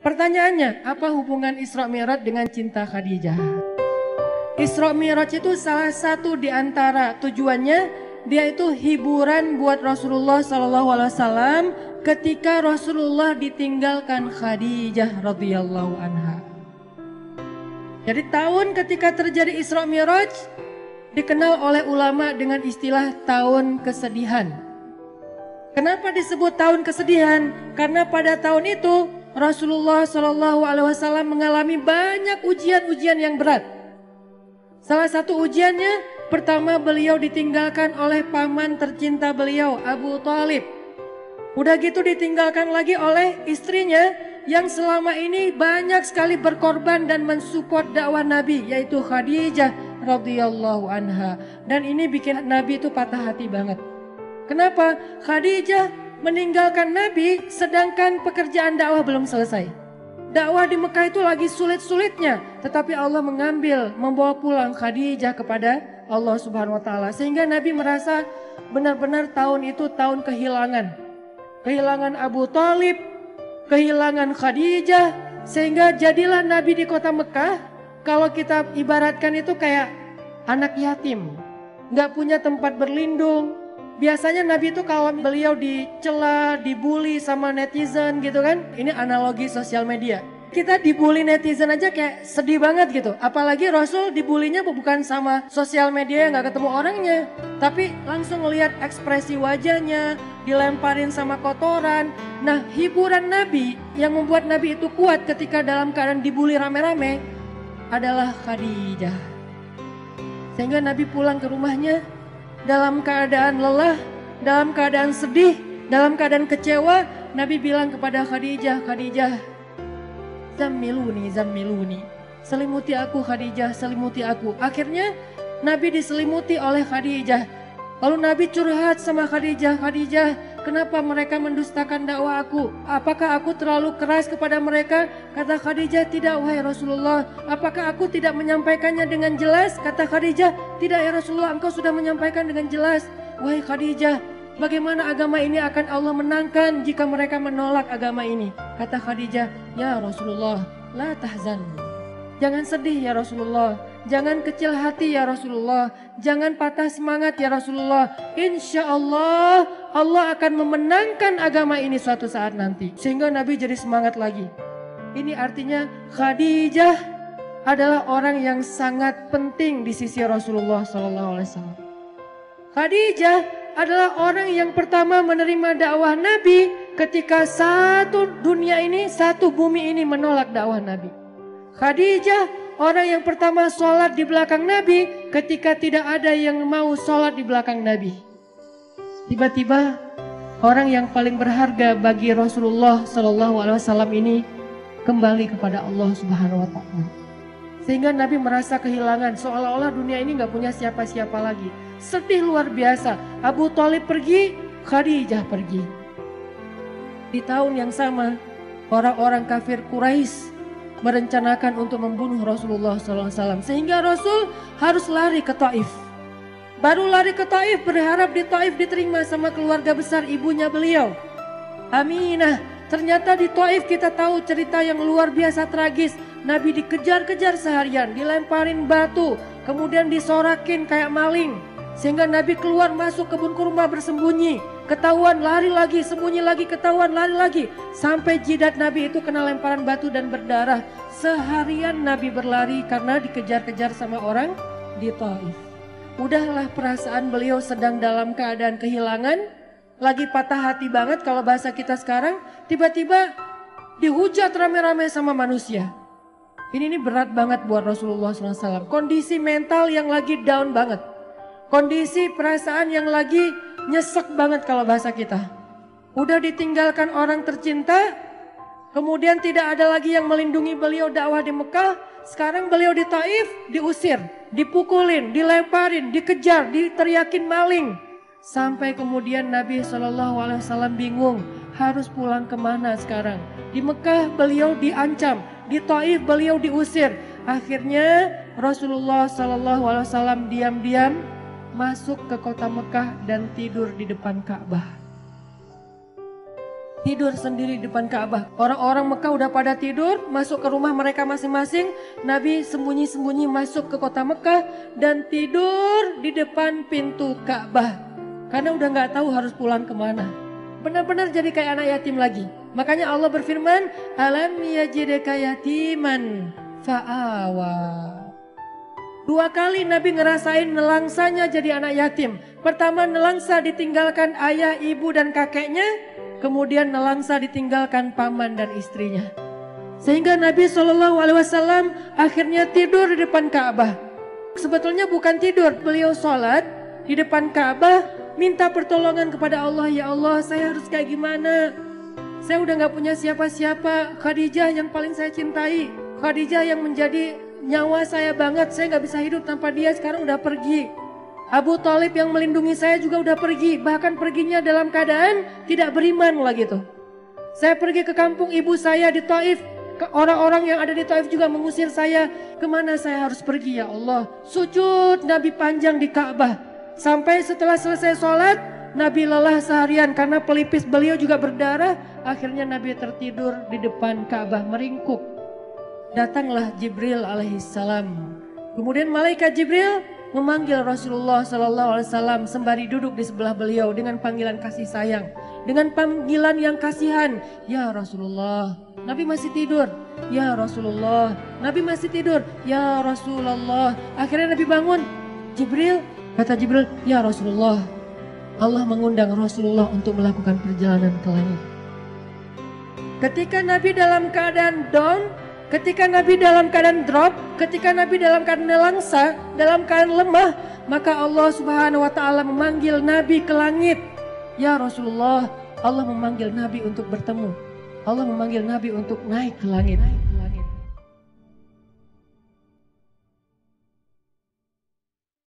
Pertanyaannya, apa hubungan Isra Mi'raj dengan cinta Khadijah? Isra Mi'raj itu salah satu di antara tujuannya, dia itu hiburan buat Rasulullah SAW ketika Rasulullah ditinggalkan Khadijah radhiyallahu anha. Jadi tahun ketika terjadi Isra Mi'raj dikenal oleh ulama dengan istilah tahun kesedihan. Kenapa disebut tahun kesedihan? Karena pada tahun itu Rasulullah SAW mengalami banyak ujian-ujian yang berat. Salah satu ujiannya, pertama beliau ditinggalkan oleh paman tercinta beliau, Abu Thalib. Udah gitu ditinggalkan lagi oleh istrinya yang selama ini banyak sekali berkorban dan mensupport dakwah Nabi, yaitu Khadijah radhiyallahu anha. Dan ini bikin Nabi itu patah hati banget. Kenapa? Khadijah meninggalkan Nabi sedangkan pekerjaan dakwah belum selesai. Dakwah di Mekah itu lagi sulit-sulitnya, tetapi Allah membawa pulang Khadijah kepada Allah Subhanahu wa taala, sehingga Nabi merasa benar-benar tahun itu tahun kehilangan. Kehilangan Abu Thalib, kehilangan Khadijah, sehingga jadilah Nabi di kota Mekah, kalau kita ibaratkan itu kayak anak yatim, nggak punya tempat berlindung. Biasanya Nabi itu kalau beliau dicela, dibully sama netizen gitu kan. Ini analogi sosial media. Kita dibully netizen aja kayak sedih banget gitu. Apalagi Rasul dibulinya bukan sama sosial media yang gak ketemu orangnya. Tapi langsung ngelihat ekspresi wajahnya, dilemparin sama kotoran. Nah, hiburan Nabi yang membuat Nabi itu kuat ketika dalam keadaan dibully rame-rame adalah Khadijah. Sehingga Nabi pulang ke rumahnya dalam keadaan lelah, dalam keadaan sedih, dalam keadaan kecewa, Nabi bilang kepada Khadijah, Khadijah, zammiluni, zammiluni. Selimuti aku Khadijah, selimuti aku. Akhirnya Nabi diselimuti oleh Khadijah. Lalu Nabi curhat sama Khadijah, Khadijah, kenapa mereka mendustakan dakwah aku? Apakah aku terlalu keras kepada mereka? Kata Khadijah, tidak wahai Rasulullah. Apakah aku tidak menyampaikannya dengan jelas? Kata Khadijah, tidak ya Rasulullah, engkau sudah menyampaikan dengan jelas. Wahai Khadijah, bagaimana agama ini akan Allah menangkan jika mereka menolak agama ini? Kata Khadijah, ya Rasulullah, la tahzan. Jangan sedih ya Rasulullah. Jangan kecil hati ya Rasulullah. Jangan patah semangat ya Rasulullah. Insya Allah, Allah akan memenangkan agama ini suatu saat nanti. Sehingga Nabi jadi semangat lagi. Ini artinya Khadijah adalah orang yang sangat penting di sisi Rasulullah SAW. Khadijah adalah orang yang pertama menerima dakwah Nabi ketika satu dunia ini, satu bumi ini menolak dakwah Nabi. Khadijah orang yang pertama sholat di belakang Nabi ketika tidak ada yang mau sholat di belakang Nabi. Tiba-tiba orang yang paling berharga bagi Rasulullah SAW ini kembali kepada Allah Subhanahu wa taala. Sehingga Nabi merasa kehilangan, seolah-olah dunia ini gak punya siapa-siapa lagi. Sedih luar biasa. Abu Thalib pergi, Khadijah pergi. Di tahun yang sama, orang-orang kafir Quraisy merencanakan untuk membunuh Rasulullah SAW. Sehingga Rasul harus lari ke Taif. Baru lari ke Taif, berharap di Taif diterima sama keluarga besar ibunya beliau, Aminah. Ternyata di Taif kita tahu cerita yang luar biasa tragis. Nabi dikejar-kejar seharian, dilemparin batu, kemudian disorakin kayak maling. Sehingga Nabi keluar masuk kebun kurma bersembunyi. Ketahuan lari lagi, sembunyi lagi, ketahuan lari lagi. Sampai jidat Nabi itu kena lemparan batu dan berdarah. Seharian Nabi berlari karena dikejar-kejar sama orang di Taif. Udahlah, perasaan beliau sedang dalam keadaan kehilangan. Lagi patah hati banget kalau bahasa kita sekarang. Tiba-tiba dihujat rame-rame sama manusia. Ini berat banget buat Rasulullah SAW. Kondisi mental yang lagi down banget. Kondisi perasaan yang lagi nyesek banget kalau bahasa kita. Udah ditinggalkan orang tercinta, kemudian tidak ada lagi yang melindungi beliau dakwah di Mekah. Sekarang beliau di Taif diusir, dipukulin, dilemparin, dikejar, diteriakin maling. Sampai kemudian Nabi SAW bingung harus pulang kemana sekarang. Di Mekah beliau diancam, di Taif beliau diusir. Akhirnya Rasulullah SAW diam-diam masuk ke kota Mekah dan tidur di depan Ka'bah. tidur sendiri di depan Ka'bah. Orang-orang Mekah udah pada tidur, masuk ke rumah mereka masing-masing. Nabi sembunyi-sembunyi masuk ke kota Mekah dan tidur di depan pintu Ka'bah. Karena udah nggak tahu harus pulang kemana. Benar-benar jadi kayak anak yatim lagi. Makanya Allah berfirman, alam yajidka yatiman fa'awa. 2 kali Nabi ngerasain nelangsanya jadi anak yatim. Pertama nelangsa ditinggalkan ayah, ibu dan kakeknya. Kemudian nelangsa ditinggalkan paman dan istrinya. Sehingga Nabi SAW akhirnya tidur di depan Ka'bah. Sebetulnya bukan tidur, beliau sholat di depan Ka'bah. Minta pertolongan kepada Allah, ya Allah saya harus kayak gimana. Saya udah gak punya siapa-siapa. Khadijah yang paling saya cintai. Khadijah yang menjadi nyawa saya banget. Saya gak bisa hidup tanpa dia, sekarang udah pergi. Abu Thalib yang melindungi saya juga udah pergi. Bahkan perginya dalam keadaan tidak beriman lagi tuh. Saya pergi ke kampung ibu saya di Taif. Orang-orang yang ada di Taif juga mengusir saya. Kemana saya harus pergi ya Allah? Sujud Nabi panjang di Ka'bah. Sampai setelah selesai sholat, Nabi lelah seharian karena pelipis beliau juga berdarah. Akhirnya Nabi tertidur di depan Ka'bah meringkuk. Datanglah Jibril alaihissalam. Kemudian malaikat Jibril memanggil Rasulullah SAW sembari duduk di sebelah beliau dengan panggilan kasih sayang, dengan panggilan yang kasihan. Ya Rasulullah, Nabi masih tidur. Ya Rasulullah, Nabi masih tidur. Ya Rasulullah. Akhirnya Nabi bangun. Jibril, kata Jibril, ya Rasulullah, Allah mengundang Rasulullah untuk melakukan perjalanan ke langit. Ketika Nabi dalam keadaan down, ketika Nabi dalam keadaan drop, ketika Nabi dalam keadaan nelangsa, dalam keadaan lemah, maka Allah Subhanahu wa taala memanggil Nabi ke langit. Ya Rasulullah, Allah memanggil Nabi untuk bertemu. Allah memanggil Nabi untuk naik ke langit.